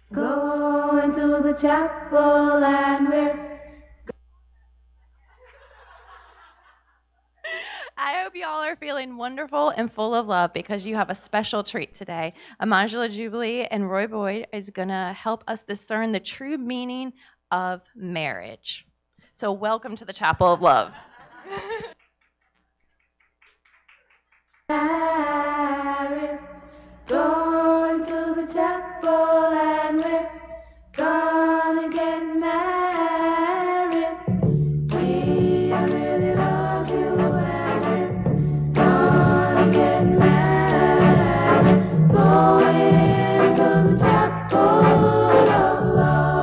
Going to the chapel and we're I hope you all are feeling wonderful and full of love because you have a special treat today. Amangela Jubilee and Roy Boyd is going to help us discern the true meaning of marriage. So, welcome to the Chapel of Love. married. Going to the chapel and we're gonna get married. We really love you and we're gonna get married. Going to the chapel of love.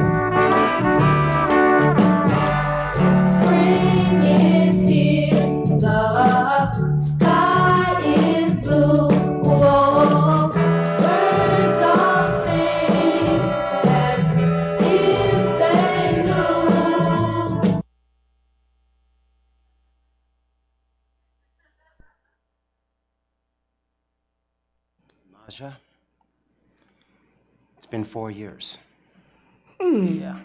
Spring is here, the sky is blue. Whoa, birds all sing as if they knew. Yemaja, it's been 4 years. Hmm. Yeah.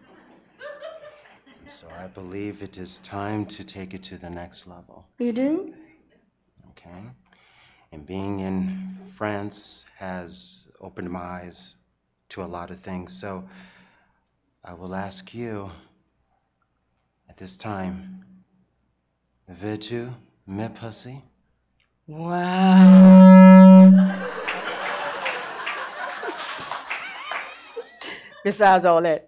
So I believe it is time to take it to the next level. You do? Okay? And being in France has opened my eyes to a lot of things. So I will ask you at this time, veux-tu me pussy? Wow. Besides all that,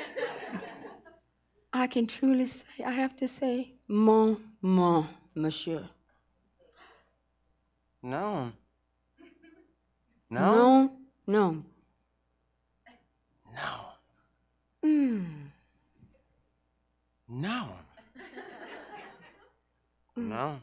I can truly say, I have to say, mon, monsieur. No. No? No, no. No. Mm. No. No.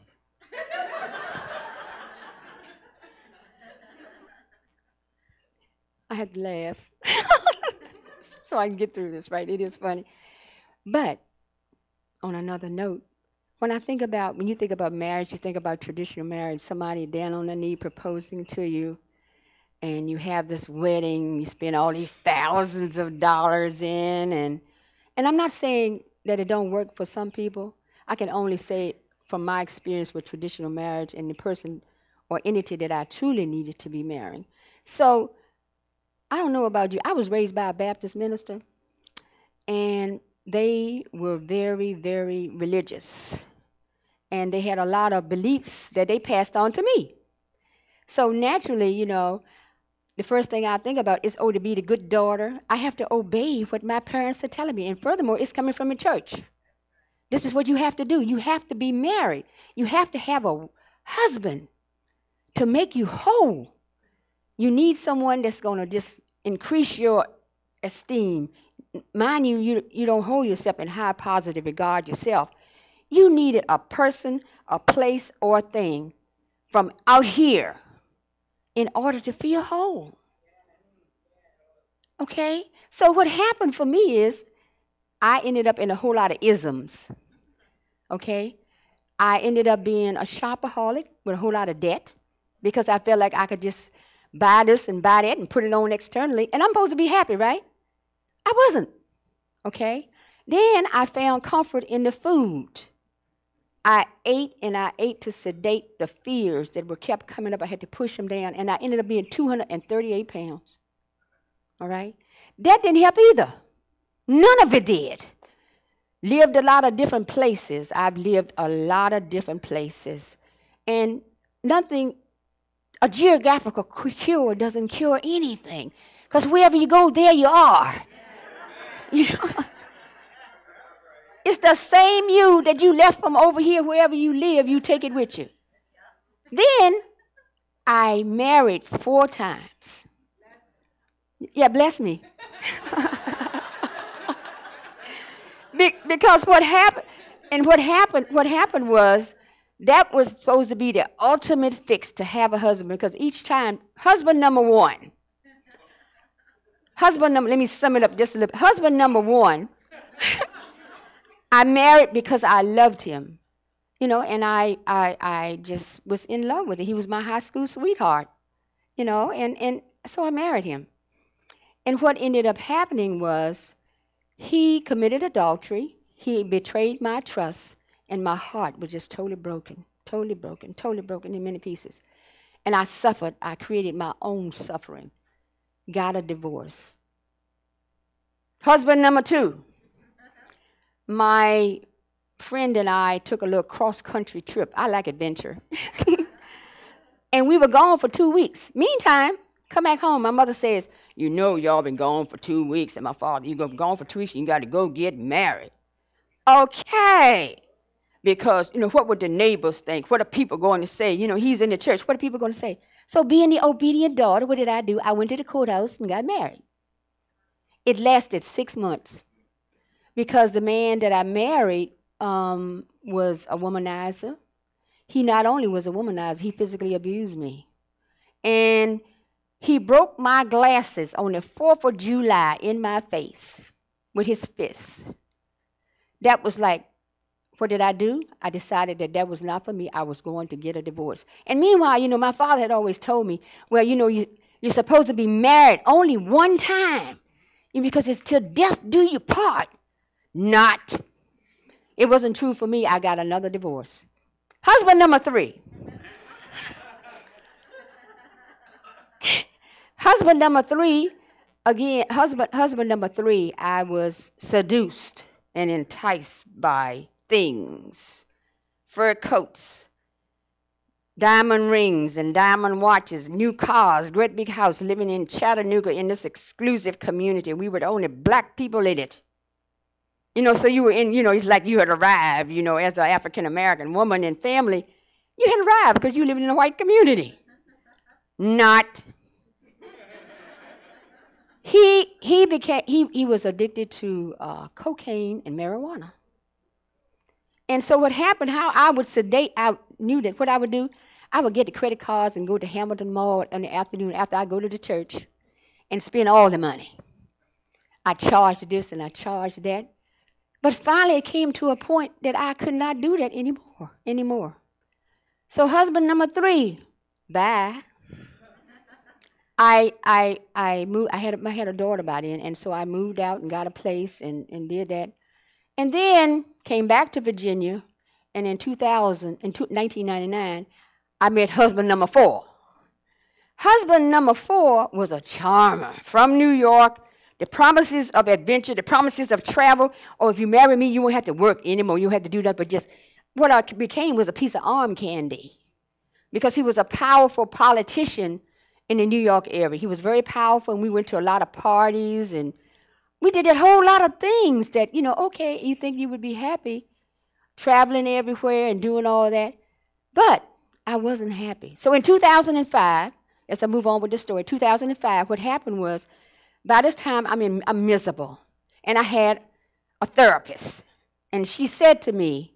I had to laugh so I can get through this, right? It is funny. But on another note, when you think about marriage, you think about traditional marriage, somebody down on their knee proposing to you, and you have this wedding, you spend all these thousands of dollars in, and I'm not saying that it don't work for some people. I can only say from my experience with traditional marriage and the person or entity that I truly needed to be marrying. So I don't know about you. I was raised by a Baptist minister, and they were very, very religious. And they had a lot of beliefs that they passed on to me. So naturally, the first thing I think about is, oh, to be the good daughter, I have to obey what my parents are telling me. And furthermore, it's coming from a church. This is what you have to do. You have to be married. You have to have a husband to make you whole. You need someone that's going to just increase your esteem. Mind you, you don't hold yourself in high positive regard yourself. You needed a person, a place, or a thing from out here in order to feel whole. Okay? So what happened for me is I ended up in a whole lot of isms. Okay? I ended up being a shopaholic with a whole lot of debt because I felt like I could just buy this and buy that and put it on externally, and I'm supposed to be happy, right? I wasn't. Okay? Then I found comfort in the food. I ate and I ate to sedate the fears that were kept coming up. I had to push them down, and I ended up being 238 pounds. All right? That didn't help either. None of it did. Lived a lot of different places. I've lived a lot of different places. And nothing, a geographical cure doesn't cure anything. Because wherever you go, there you are. You know? It's the same you that you left from over here, wherever you live, you take it with you. Then I married 4 times. Yeah, bless me. Because what happened was that was supposed to be the ultimate fix to have a husband. Because each time, let me sum it up just a little. Husband number one, I married because I loved him, and I just was in love with him. He was my high school sweetheart, and so I married him. And what ended up happening was he committed adultery. He betrayed my trust, and my heart was just totally broken, totally broken, totally broken in many pieces. And I suffered. I created my own suffering. Got a divorce. Husband number two. My friend and I took a little cross-country trip. I like adventure. And we were gone for 2 weeks. Meantime, come back home. My mother says, you know y'all been gone for 2 weeks. And my father, you been gone for 2 weeks, you got to go get married. Okay. Because, what would the neighbors think? What are people going to say? He's in the church. What are people going to say? So being the obedient daughter, what did I do? I went to the courthouse and got married. It lasted 6 months because the man that I married was a womanizer. He not only was a womanizer, he physically abused me. And he broke my glasses on the 4th of July in my face with his fists. That was like, what did I do? I decided that was not for me. I was going to get a divorce. And meanwhile, my father had always told me, well, you're supposed to be married only one time because it's till death do you part. Not. It wasn't true for me. I got another divorce. Husband number three. Husband number three, again, husband number three, I was seduced and enticed by things, fur coats, diamond rings and diamond watches, new cars, great big house, living in Chattanooga in this exclusive community. We were the only black people in it. So you were in, it's like you had arrived, as an African-American woman and family. You had arrived because you lived in a white community. Not. He was addicted to cocaine and marijuana. And so what happened, how I would sedate, I knew that what I would do, I would get the credit cards and go to Hamilton Mall in the afternoon after I go to the church and spend all the money. I charged this and I charged that. But finally it came to a point that I could not do that anymore. So husband number three, bye. I moved. I had a daughter by then, and so I moved out and got a place and did that, and then came back to Virginia, and in 1999, I met husband number four. Husband number four was a charmer from New York. The promises of adventure, the promises of travel. Oh, if you marry me, you won't have to work anymore. You have to do that, but just what I became was a piece of arm candy, because he was a powerful politician in the New York area. He was very powerful, and we went to a lot of parties, and we did a whole lot of things that, okay, you think you would be happy traveling everywhere and doing all that. But I wasn't happy. So in 2005, as I move on with the story, 2005, what happened was, by this time, I'm miserable. And I had a therapist, and she said to me,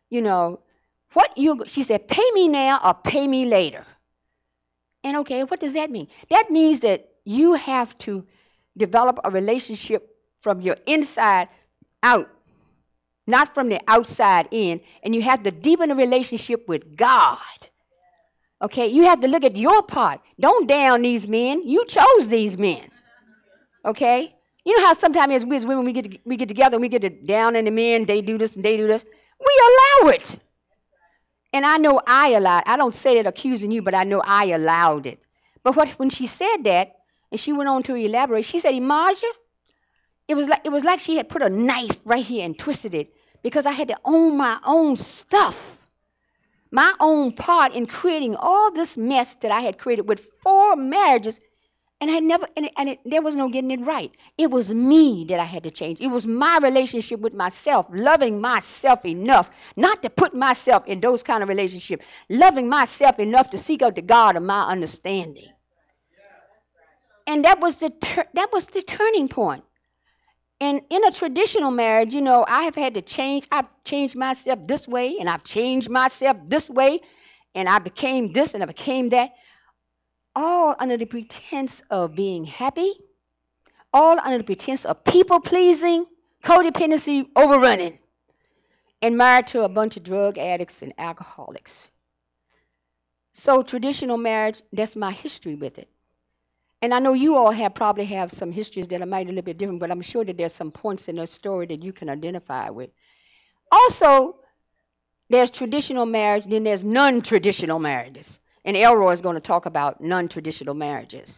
she said, pay me now or pay me later. And okay, what does that mean? That means that you have to develop a relationship from your inside out, not from the outside in. And you have to deepen the relationship with God. Okay, you have to look at your part. Don't down these men. You chose these men. Okay? You know how sometimes we as women, we get together and we get to down in the men, they do this and they do this. We allow it. And I know I allowed. I don't say that accusing you, but I know I allowed it. But when she said that, and she went on to elaborate, she said, Yemaja, it was like she had put a knife right here and twisted it, because I had to own my own stuff, my own part in creating all this mess that I had created with 4 marriages, and there was no getting it right. It was me that I had to change. It was my relationship with myself, loving myself enough not to put myself in those kind of relationships, loving myself enough to seek out the God of my understanding. And that was the turning point. And in a traditional marriage, I have had to change. I've changed myself this way, and I've changed myself this way, and I became this and I became that. All under the pretense of being happy, all under the pretense of people-pleasing, codependency, overrunning, and married to a bunch of drug addicts and alcoholics. So traditional marriage, that's my history with it. And I know you all have probably have some histories that are might a little bit different, but I'm sure that there's some points in the story that you can identify with. Also, there's traditional marriage, then there's non-traditional marriages. And Elroy is going to talk about non-traditional marriages.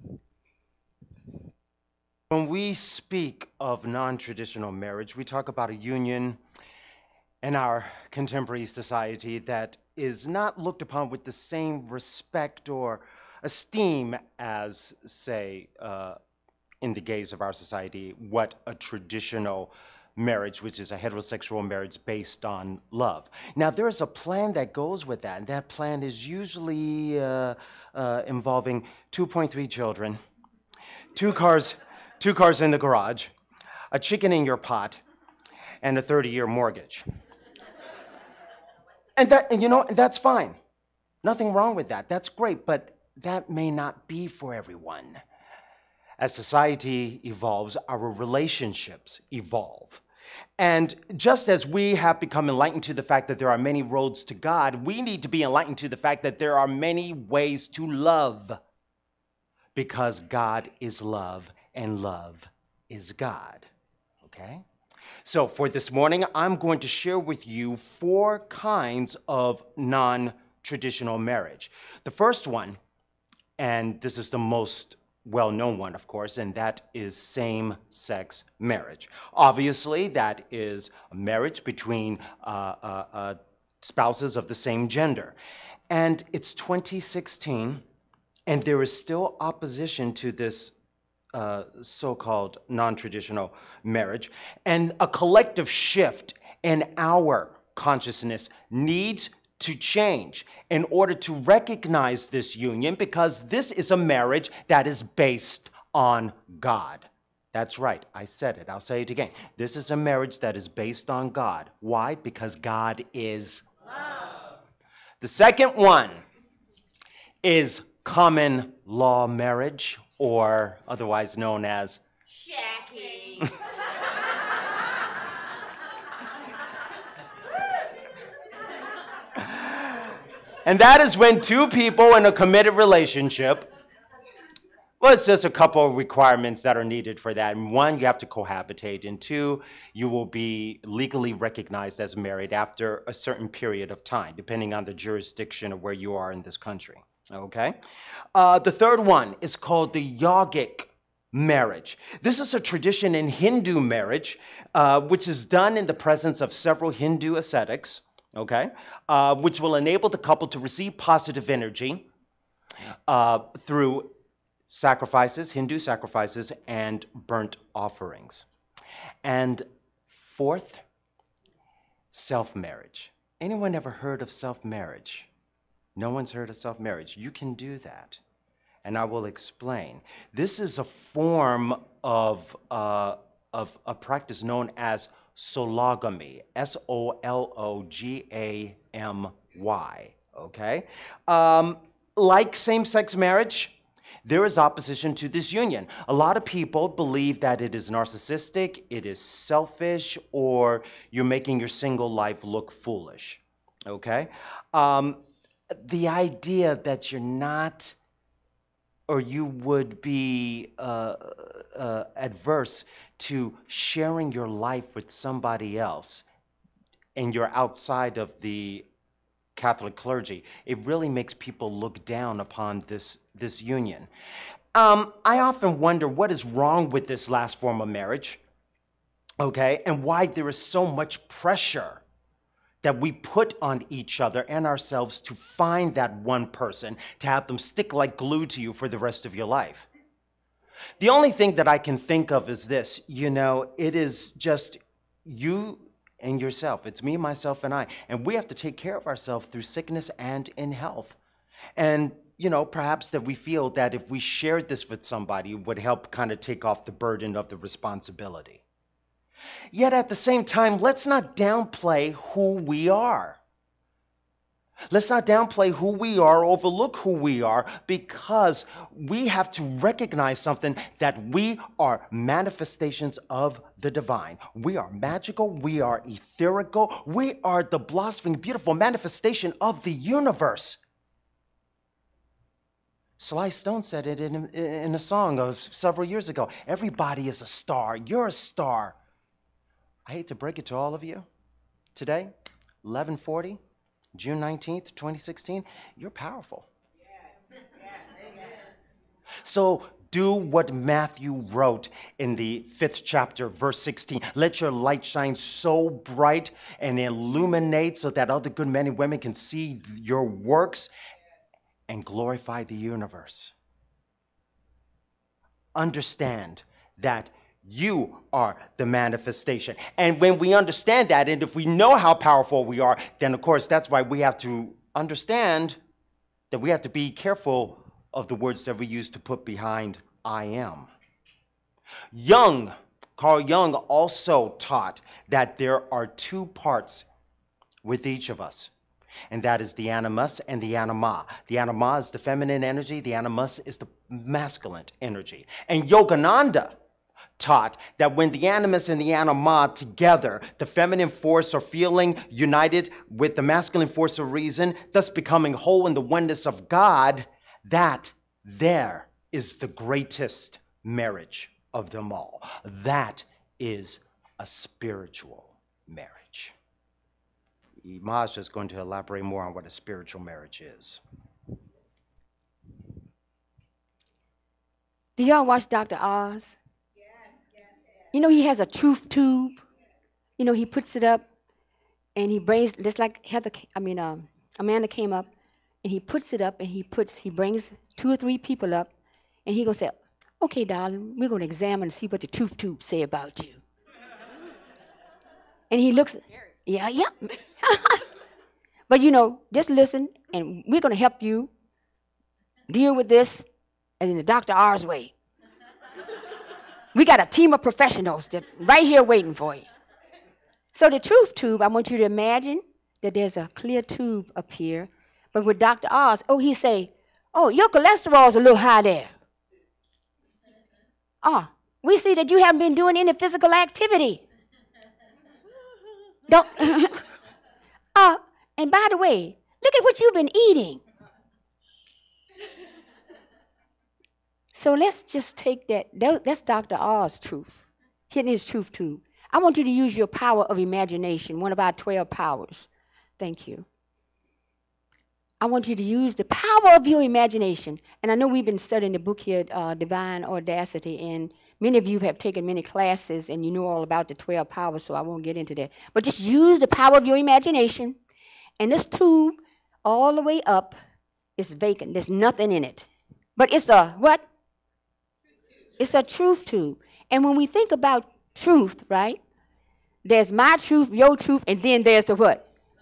When we speak of non-traditional marriage, we talk about a union in our contemporary society that is not looked upon with the same respect or esteem as, say, in the gaze of our society, what a traditional marriage, which is a heterosexual marriage based on love. Now, there is a plan that goes with that, and that plan is usually involving 2.3 children, two cars, two cars in the garage, a chicken in your pot, and a 30-year mortgage. And that's fine. Nothing wrong with that. That's great, but that may not be for everyone. As society evolves, our relationships evolve. And just as we have become enlightened to the fact that there are many roads to God, we need to be enlightened to the fact that there are many ways to love, because God is love and love is God. Okay? So for this morning, I'm going to share with you 4 kinds of non-traditional marriage. The first one, and this is the most well-known one, of course, and that is same-sex marriage. Obviously, that is a marriage between spouses of the same gender. And it's 2016, and there is still opposition to this so-called non-traditional marriage, and a collective shift in our consciousness needs to change in order to recognize this union, because this is a marriage that is based on God. That's right, I said it. I'll say it again. This is a marriage that is based on God. Why? Because God is love. The second one is common law marriage, or otherwise known as shacking. And that is when 2 people in a committed relationship, well, it's just a couple of requirements that are needed for that. And 1, you have to cohabitate, and 2, you will be legally recognized as married after a certain period of time, depending on the jurisdiction of where you are in this country. Okay? The third one is called the yogic marriage. This is a tradition in Hindu marriage, which is done in the presence of several Hindu ascetics, okay, which will enable the couple to receive positive energy through sacrifices, Hindu sacrifices, and burnt offerings. And 4th, self-marriage. Anyone ever heard of self-marriage? No one's heard of self-marriage. You can do that, and I will explain. This is a form of a practice known as sologamy, sologamy, okay? Like same-sex marriage, there is opposition to this union. A lot of people believe that it is narcissistic, it is selfish, or you're making your single life look foolish, okay? The idea that you're not, or you would be adverse to sharing your life with somebody else, and you're outside of the Catholic clergy, it really makes people look down upon this union. I often wonder what is wrong with this last form of marriage, okay, and why there is so much pressure that we put on each other and ourselves to find that one person, to have them stick like glue to you for the rest of your life. The only thing that I can think of is this, it is just you and yourself. It's me, myself, and I. And we have to take care of ourselves through sickness and in health. And, perhaps that we feel that if we shared this with somebody, it would help kind of take off the burden of the responsibility. Yet at the same time, let's not downplay who we are. Let's not downplay who we are, overlook who we are, because we have to recognize something, that we are manifestations of the divine. We are magical, we are etherical, we are the blossoming, beautiful manifestation of the universe. Sly Stone said it in a song of several years ago. Everybody is a star. You're a star. I hate to break it to all of you. Today, 11:40, June 19th, 2016, you're powerful. So do what Matthew wrote in the 5th chapter, verse 16. Let your light shine so bright and illuminate so that other good men and women can see your works and glorify the universe. Understand that you are the manifestation. And when we understand that, and if we know how powerful we are, then of course that's why we have to understand that we have to be careful of the words that we use to put behind I am. Carl Jung also taught that there are two parts with each of us, and that is the animus and the anima. The anima is the feminine energy, the animus is the masculine energy. And Yogananda taught that when the animus and the anima together, the feminine force or feeling united with the masculine force of reason, thus becoming whole in the oneness of God, that there is the greatest marriage of them all. That is a spiritual marriage. Yemaja is going to elaborate more on what a spiritual marriage is. Do y'all watch Dr. Oz? You know he has a truth tube. You know he puts it up and he brings just like Amanda came up and he puts it up and he brings 2 or 3 people up and he gonna say, okay, darling, we're gonna examine and see what the truth tube say about you. And he looks, yeah. But you know, just listen and we're gonna help you deal with this in the Dr. R's way. We got a team of professionals that right here waiting for you. So the truth tube, I want you to imagine that there's a clear tube up here. But with Dr. Oz, he say, oh, your cholesterol's a little high there. We see that you haven't been doing any physical activity. Don't. And by the way, look at what you've been eating. So let's just take that. That's Dr. Oz's truth, hitting his truth tube. I want you to use your power of imagination, one of our 12 powers. Thank you. I want you to use the power of your imagination. And I know we've been studying the book here, Divine Audacity, and many of you have taken many classes and you know all about the 12 powers, so I won't get into that. But just use the power of your imagination. And this tube, all the way up, is vacant. There's nothing in it. But it's a what? It's a truth tube. And when we think about truth, right? There's my truth, your truth, and then there's the what?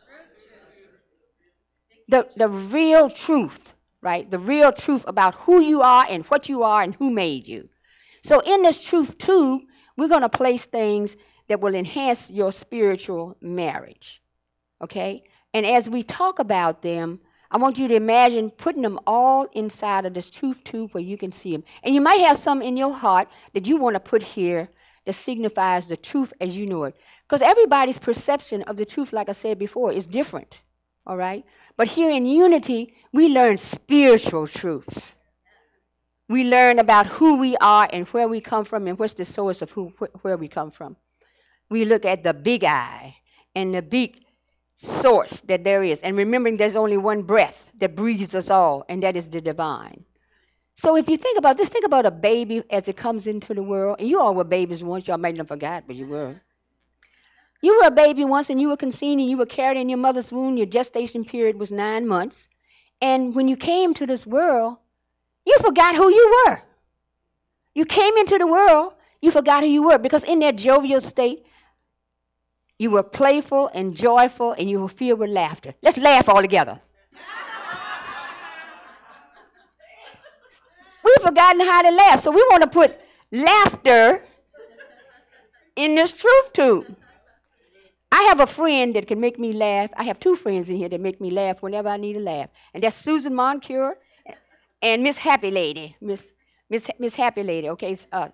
The real truth, right? The real truth about who you are and what you are and who made you. So in this truth tube, we're going to place things that will enhance your spiritual marriage, okay? And as we talk about them, I want you to imagine putting them all inside of this truth tube where you can see them. And you might have some in your heart that you want to put here that signifies the truth as you know it. Because everybody's perception of the truth, like I said before, is different, all right? But here in unity, we learn spiritual truths. We learn about who we are and where we come from and what's the source of where we come from. We look at the big I and the big source that there is. And remembering there's only one breath that breathes us all, and that is the divine. So if you think about this, think about a baby as it comes into the world. And you all were babies once. Y'all might have forgot, but you were. You were a baby once and you were conceived and you were carried in your mother's womb. Your gestation period was 9 months. And when you came to this world, you forgot who you were. You came into the world, you forgot who you were, because in that jovial state, you were playful and joyful and you were filled with laughter. Let's laugh all together. We've forgotten how to laugh, so we want to put laughter in this truth tube. I have a friend that can make me laugh. I have 2 friends in here that make me laugh whenever I need a laugh. And that's Susan Moncure and Miss Happy Lady. Miss Happy Lady, okay?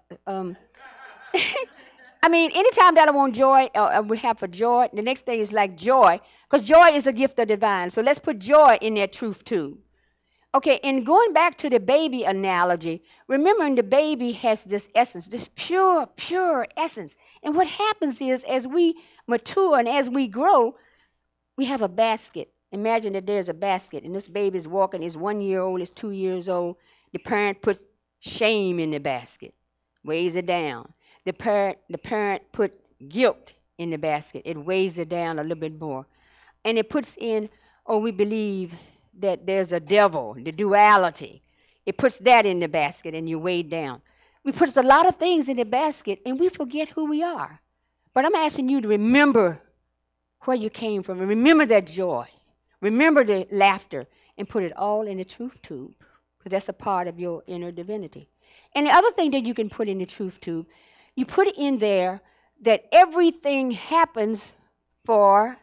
I mean, anytime that I want joy, we have for joy, the next thing is like joy, because joy is a gift of divine. So let's put joy in that truth too. Okay, and going back to the baby analogy, remembering the baby has this essence, this pure, pure essence. And what happens is as we mature and as we grow, we have a basket. Imagine that there's a basket and this baby is walking, is 1 year old, is 2 years old. The parent puts shame in the basket, weighs it down. The parent put guilt in the basket. It weighs it down a little bit more. And it puts in, oh, we believe that there's a devil, the duality. It puts that in the basket and you weigh down. We put a lot of things in the basket and we forget who we are. But I'm asking you to remember where you came from and remember that joy. Remember the laughter and put it all in the truth tube because that's a part of your inner divinity. And the other thing that you can put in the truth tube, you put it in there that everything happens for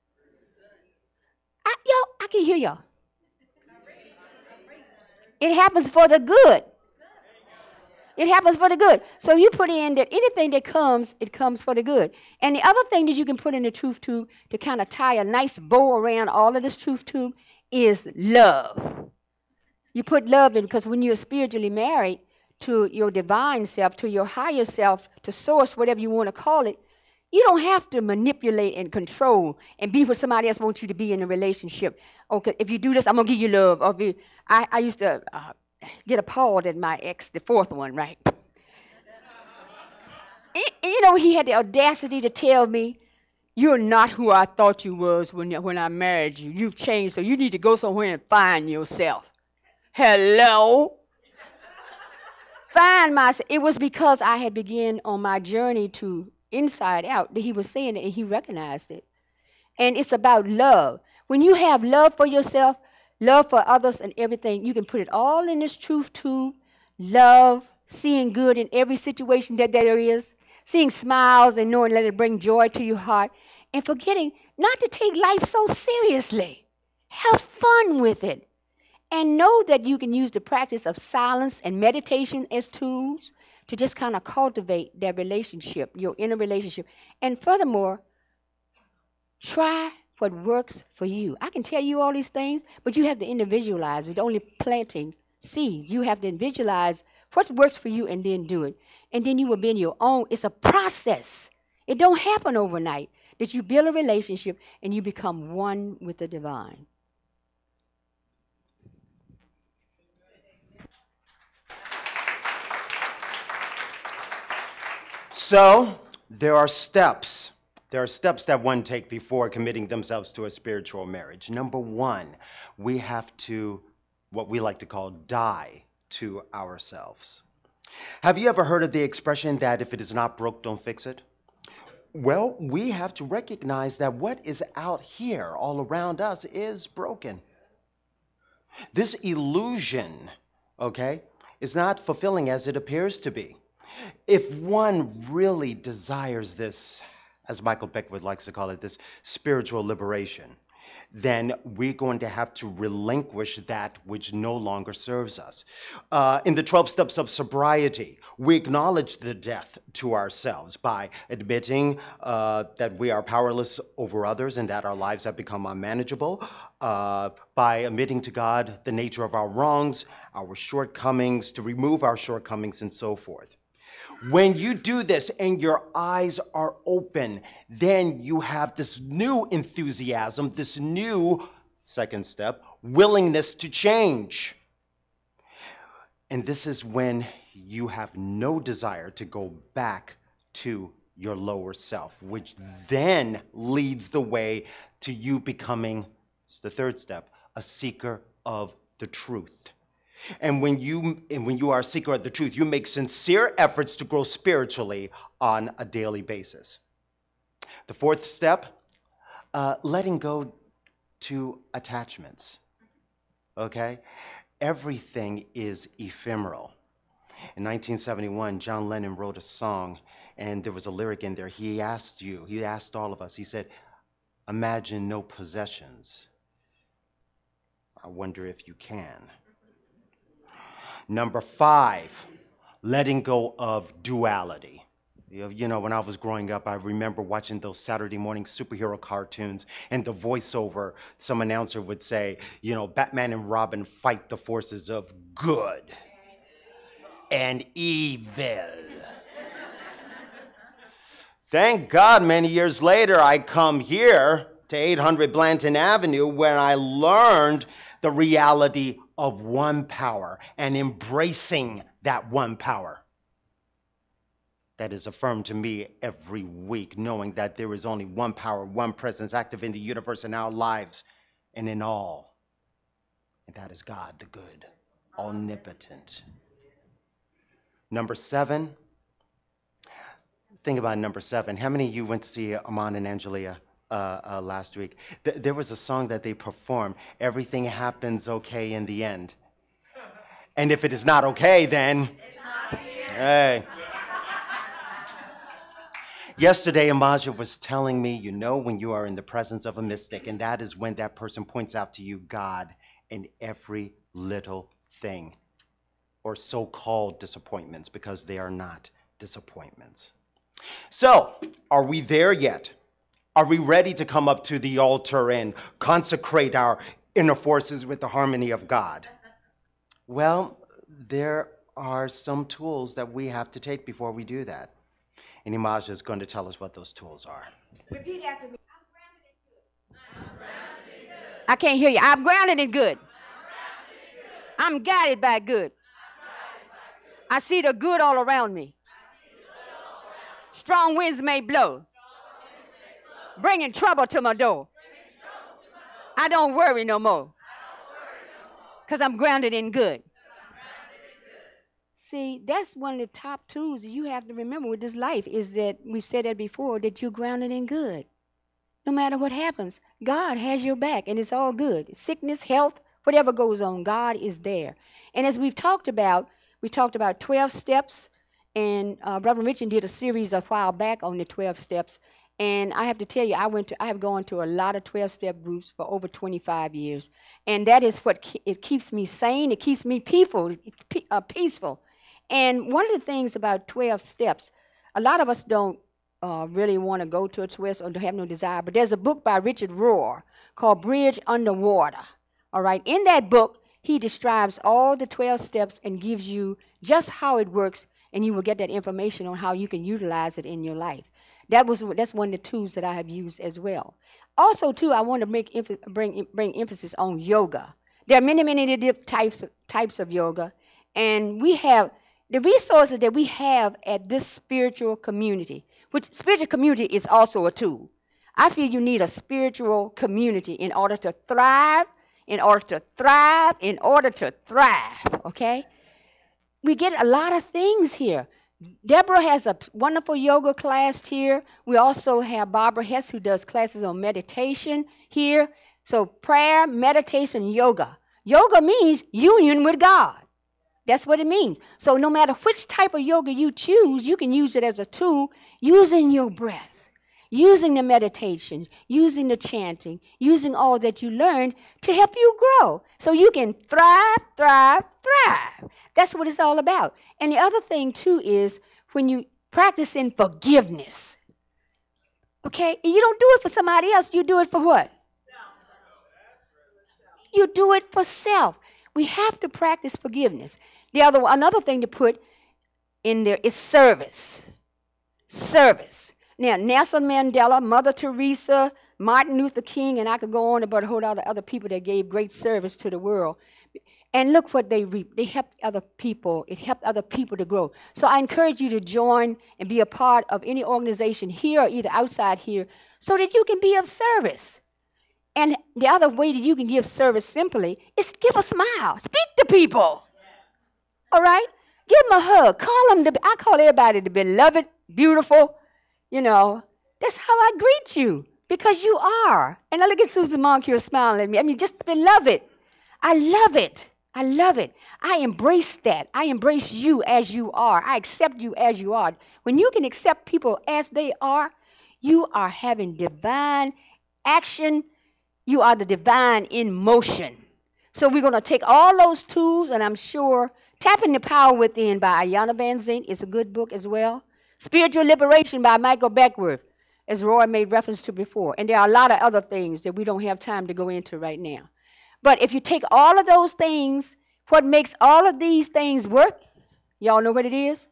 I can hear y'all. It happens for the good. It happens for the good. So you put in that anything that comes, it comes for the good. And the other thing that you can put in the truth tube to kind of tie a nice bow around all of this truth tube is love. You put love in because when you're spiritually married to your divine self, to your higher self, to source, whatever you want to call it, you don't have to manipulate and control and be what somebody else wants you to be in a relationship. Okay, if you do this, I'm going to give you love. Or if you, I used to get appalled at my ex, the fourth one, right? You know, he had the audacity to tell me, you're not who I thought you was when I married you. You've changed, so you need to go somewhere and find yourself. Hello? Find myself. It was because I had begun on my journey to inside out that he was saying it and he recognized it. And it's about love. When you have love for yourself, love for others and everything, you can put it all in this truth tube. Love, seeing good in every situation that there is, seeing smiles and knowing let it bring joy to your heart, and forgetting not to take life so seriously. Have fun with it. And know that you can use the practice of silence and meditation as tools to just kind of cultivate that relationship, your inner relationship. And furthermore, try what works for you. I can tell you all these things, but you have to individualize. It's only planting seeds. You have to visualize what works for you and then do it. And then you will be in your own. It's a process. It don't happen overnight. That you build a relationship and you become one with the divine. So there are steps. There are steps that one take before committing themselves to a spiritual marriage. Number one, we have to, what we like to call, die to ourselves. Have you ever heard of the expression that if it is not broke, don't fix it? Well, we have to recognize that what is out here all around us is broken. This illusion, okay, is not fulfilling as it appears to be. If one really desires this, as Michael Beckwood likes to call it, this spiritual liberation, then we're going to have to relinquish that which no longer serves us. In the 12 steps of sobriety, we acknowledge the death to ourselves by admitting that we are powerless over others and that our lives have become unmanageable, by admitting to God the nature of our wrongs, our shortcomings, to remove our shortcomings and so forth. When you do this and your eyes are open, then you have this new enthusiasm, this new, second step, willingness to change. And this is when you have no desire to go back to your lower self, which then leads the way to you becoming, it's the third step, a seeker of the truth. And when you are a seeker of the truth, you make sincere efforts to grow spiritually on a daily basis. The fourth step, letting go to attachments. Okay? Everything is ephemeral. In 1971, John Lennon wrote a song, and there was a lyric in there. He asked all of us, he said, imagine no possessions. I wonder if you can. Number 5, letting go of duality. You know, when I was growing up, I remember watching those Saturday morning superhero cartoons, and the voiceover, some announcer would say, you know, Batman and Robin fight the forces of good and evil. Thank God many years later I come here to 800 Blanton Avenue where I learned the reality of one power and embracing that one power. That is affirmed to me every week, knowing that there is only one power, one presence active in the universe, in our lives, and in all. And that is God, the good, omnipotent. Number 7. Think about number 7. How many of you went to see Amon and Angelia last week? There was a song that they performed, Everything Happens Okay in the End. And if it is not okay, then, hey. Yesterday, Yemaja was telling me, you know, when you are in the presence of a mystic, and that is when that person points out to you God in every little thing, or so-called disappointments, because they are not disappointments. So, are we there yet? Are we ready to come up to the altar and consecrate our inner forces with the harmony of God? Well, there are some tools that we have to take before we do that. And Yemaja is going to tell us what those tools are. Repeat after me. I can't hear you. I'm grounded in good. I'm guided by good. I see the good all around me. Strong winds may blow, bringing trouble to my door. I don't worry no more, because I'm grounded in good. See, that's one of the top tools you have to remember with this life is that we've said that before, that you're grounded in good. No matter what happens, God has your back, and it's all good. Sickness, health, whatever goes on, God is there. And as we talked about 12 steps, and Brother Richmond did a series a while back on the 12 steps. And I have to tell you, I have gone to a lot of 12-step groups for over 25 years. And that is what it keeps me sane. It keeps me peaceful. And one of the things about 12 steps, a lot of us don't really want to go to a 12 or have no desire. But there's a book by Richard Rohr called Bridge Underwater. All right. In that book, he describes all the 12 steps and gives you just how it works, and you will get that information on how you can utilize it in your life. That's one of the tools that I have used as well. Also, too, I want to bring emphasis on yoga. There are many different types of yoga, and we have the resources that we have at this spiritual community, which spiritual community is also a tool. I feel you need a spiritual community in order to thrive, okay? We get a lot of things here. Deborah has a wonderful yoga class here. We also have Barbara Hess, who does classes on meditation here. So prayer, meditation, yoga. Yoga means union with God. That's what it means. So no matter which type of yoga you choose, you can use it as a tool using your breath, using the meditation, using the chanting, using all that you learned to help you grow so you can thrive. That's what it's all about. And the other thing, too, is when you practice in forgiveness, okay? You don't do it for somebody else. You do it for what? You do it for self. We have to practice forgiveness. Another thing to put in there is service. Service. Now, Nelson Mandela, Mother Teresa, Martin Luther King, and I could go on about a whole lot of other people that gave great service to the world. And look what they reaped. They helped other people. It helped other people to grow. So I encourage you to join and be a part of any organization here or either outside here so that you can be of service. And the other way that you can give service simply is give a smile. Speak to people. All right? Give them a hug. I call everybody the beloved, beautiful. You know, that's how I greet you, because you are. And I look at Susan Moncure smiling at me. I mean, just beloved. I love it. I embrace that. I embrace you as you are. I accept you as you are. When you can accept people as they are, you are having divine action. You are the divine in motion. So we're going to take all those tools, and I'm sure Tapping the Power Within by Ayanna Van Zant is a good book as well. Spiritual Liberation by Michael Beckworth, as Roy made reference to before. And there are a lot of other things that we don't have time to go into right now. But if you take all of those things, what makes all of these things work, y'all know what it is?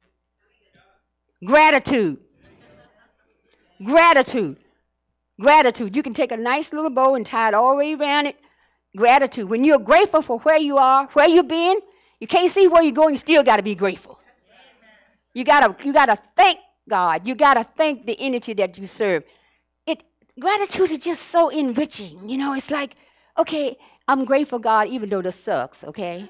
Gratitude. Gratitude. Gratitude. You can take a nice little bow and tie it all the way around it. Gratitude. When you're grateful for where you are, where you've been, you can't see where you're going, you still got to be grateful. You gotta thank God. You gotta thank the entity that you serve. It Gratitude is just so enriching. It's like, okay, I'm grateful, God, even though this sucks. Okay,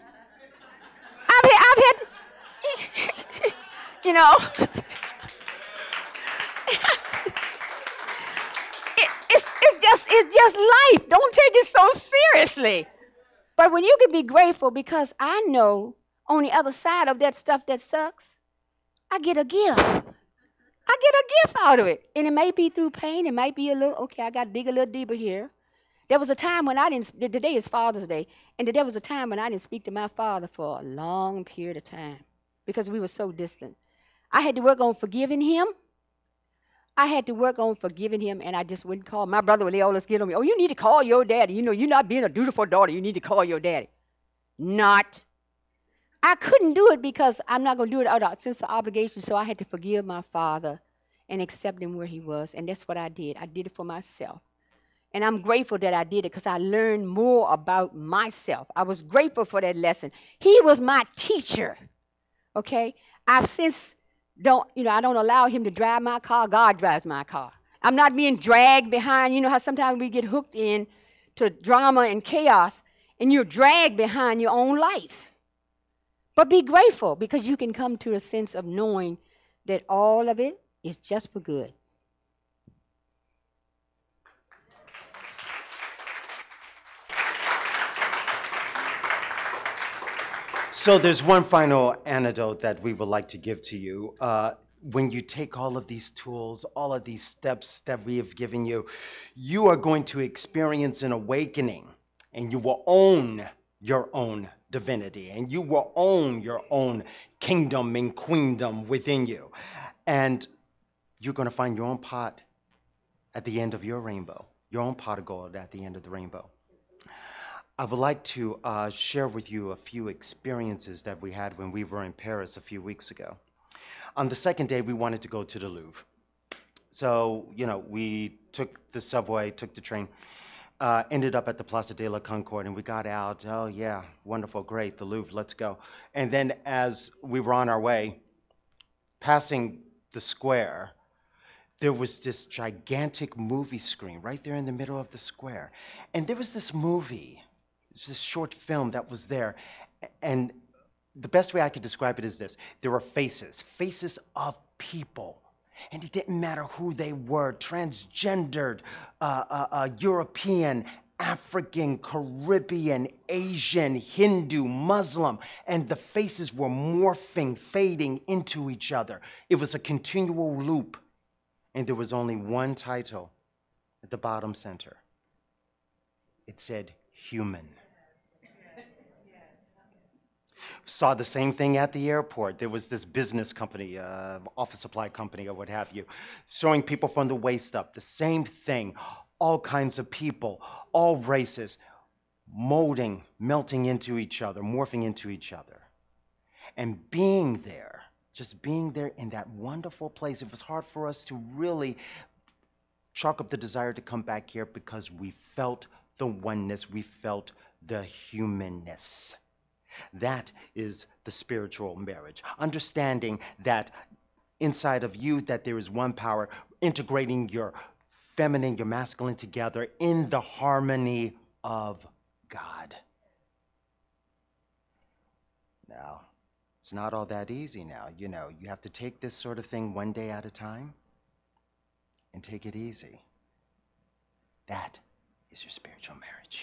I've had you know, it's just life. Don't take it so seriously. But when you can be grateful, because I know on the other side of that stuff that sucks, I get a gift. I get a gift out of it. And it may be through pain. It might be a little, okay, I got to dig a little deeper here. There was a time when I didn't, today is Father's Day, and there was a time when I didn't speak to my father for a long period of time because we were so distant. I had to work on forgiving him. And I just wouldn't call. My brother would always get on me. Oh, you need to call your daddy. You're not being a dutiful daughter. You need to call your daddy. Not. I couldn't do it because I'm not going to do it out of sense of obligation, so I had to forgive my father and accept him where he was, and that's what I did. I did it for myself. And I'm grateful that I did it because I learned more about myself. I was grateful for that lesson. He was my teacher, okay? I've since I don't allow him to drive my car. God drives my car. I'm not being dragged behind. You know how sometimes we get hooked in to drama and chaos, and you're dragged behind your own life. But be grateful because you can come to a sense of knowing that all of it is just for good. So there's one final antidote that we would like to give to you. When you take all of these tools, all of these steps that we have given you, you are going to experience an awakening, and you will own your own divinity, and you will own your own kingdom and queendom within you. And you're going to find your own pot at the end of your rainbow, your own pot of gold at the end of the rainbow. I would like to share with you a few experiences that we had when we were in Paris a few weeks ago. On the second day, we wanted to go to the Louvre. So, we took the subway, took the train, ended up at the Place de la Concorde, and we got out. Oh, yeah, wonderful, great, the Louvre, let's go. And then as we were on our way, passing the square, there was this gigantic movie screen right there in the middle of the square. And there was this movie, this short film that was there. And the best way I could describe it is this. There were faces of people. And it didn't matter who they were, transgendered, European, African, Caribbean, Asian, Hindu, Muslim. And the faces were morphing, fading into each other. It was a continual loop. And there was only one title at the bottom center. It said, human. Saw the same thing at the airport. There was this business company, office supply company or what have you, showing people from the waist up. The same thing. All kinds of people, all races, molding, melting into each other, morphing into each other. And being there, just being there in that wonderful place, it was hard for us to really chalk up the desire to come back here because we felt the oneness, we felt the humanness. That is the spiritual marriage. Understanding that inside of you that there is one power, integrating your feminine, your masculine together in the harmony of God. Now, it's not all that easy now. You have to take this sort of thing one day at a time and take it easy. That is your spiritual marriage.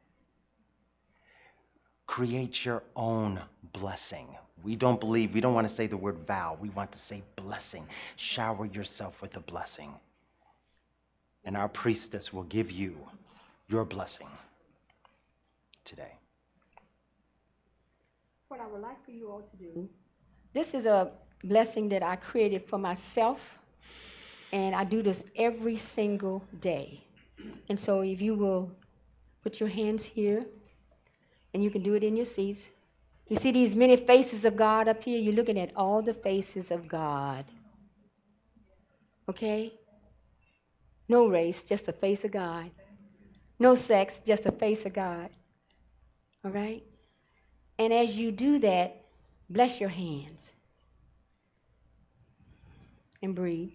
Create your own blessing. We don't want to say the word vow. We want to say blessing. Shower yourself with a blessing. And our priestess will give you your blessing today. What I would like for you all to do, this is a blessing that I created for myself, and I do this every single day. And so if you will put your hands here, and you can do it in your seats. You see these many faces of God up here? You're looking at all the faces of God. Okay? No race, just a face of God. No sex, just a face of God. All right? And as you do that, bless your hands and breathe.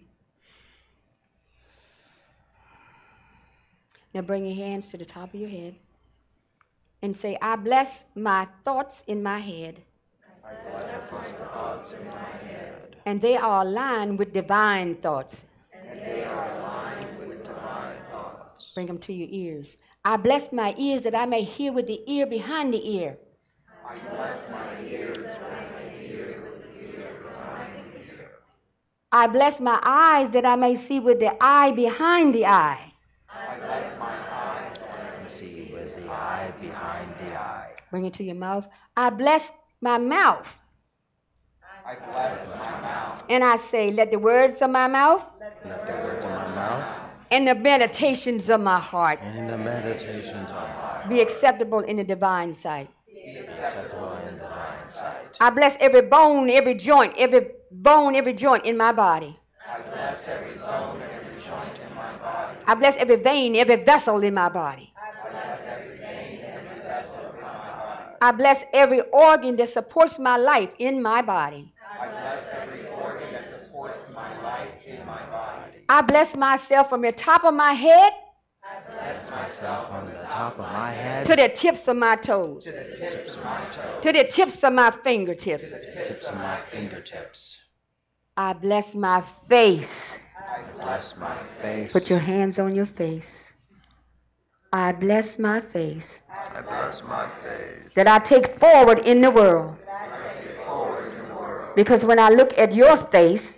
Now bring your hands to the top of your head and say, I bless my thoughts in my head. I bless the thoughts in my head. And they are aligned with divine thoughts. They are aligned with divine thoughts. Bring them to your ears. I bless my ears that I may hear with the ear behind the ear. I bless my ears that I may hear with the ear behind the ear. I bless my eyes that I may see with the eye behind the eye. I bless my eyes that I may see with the eye behind the eye. Bring it to your mouth. I bless my mouth. I bless my mouth. And I say, let the words of my mouth Let the words of my mouth and the meditations of my heart and the meditations of my be heart acceptable in the divine sight. be acceptable in divine sight. I bless every bone, every joint, every joint in my body. I bless every bone, every joint in my body. I bless every vein, every vessel in my body. I bless every vein, every vessel of my body. I bless every organ that supports my life in my body. I bless every organ that supports my life in my body. I bless myself from the top of my head Bless myself from the top of my head to the tips of my toes, to the tips of my toes, to the tips of my fingertips. tips of my fingertips. I bless my face. I bless my face. Put your hands on your face. I bless my face I bless my face. that I take forward in the world. I take forward in the world. Because when I look at your face,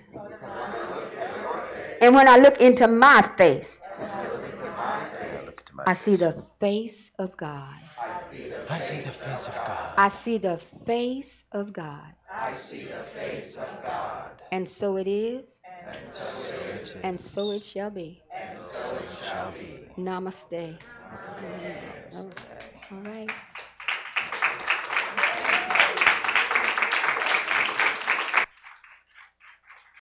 and when I look into my face, I see the face of God. I see the face of God. I see the face of God. I see the face of God. And so it is, And so it is. and so it shall be. And so it shall be. Namaste. Namaste. All right.